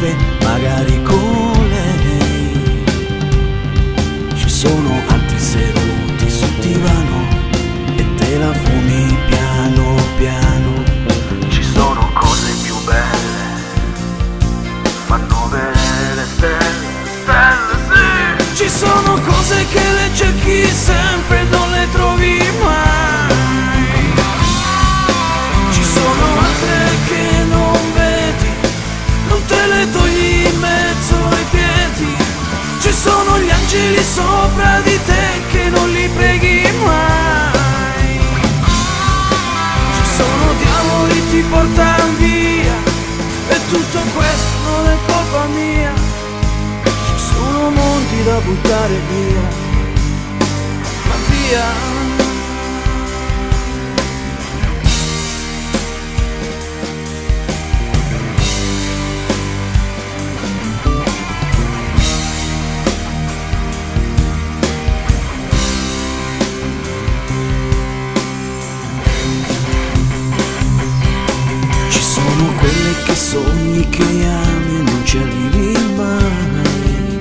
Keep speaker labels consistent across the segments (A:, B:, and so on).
A: neve, magari con lei. Ci sono altri seduti sul divano e te la fumi piano piano.
B: Ci sono cose più belle, fanno vedere le stelle, stelle sì.
A: Ci sono cose che le cerchi sempre e non le trovi mai. Ci sono altre che non vedi, non te le togli in mezzo ai piedi. Ci sono gli angeli sopra di te che non li preghi mai. Ci sono diavoli ti portano via e tutto questo non è colpa mia. Ci sono mondi da buttare via, ma via. Sono quelle che sogni, che ami e non ci arrivi mai.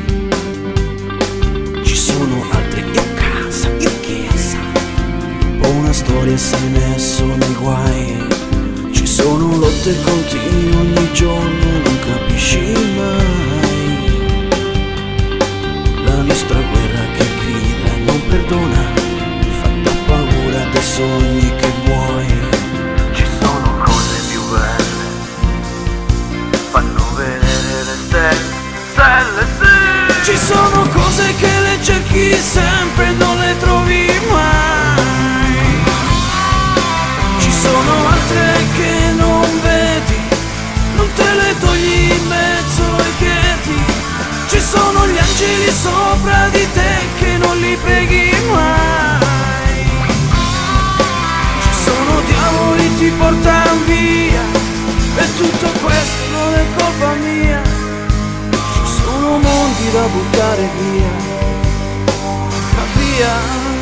A: Ci sono altre io a casa, io chiesa, ho una storia e sei messo nei guai. Ci sono lotte continue ogni giorno, non capisci mai. La nostra guerra che grida e non perdona, fatta paura dei sogni che vuoi.
B: Ci sono cose più belle, fanno vedere le stelle, stelle sì.
A: Ci sono cose che le cerchi sempre e non le trovi mai. Ci sono altre che non vedi, non te le togli in mezzo ai piedi. Ci sono gli angeli sopra di te che non li preghi mai. Ci sono diavoli ti portano via e tutto questo non è colpa mia. Ci sono mondi da buttare via, ma via.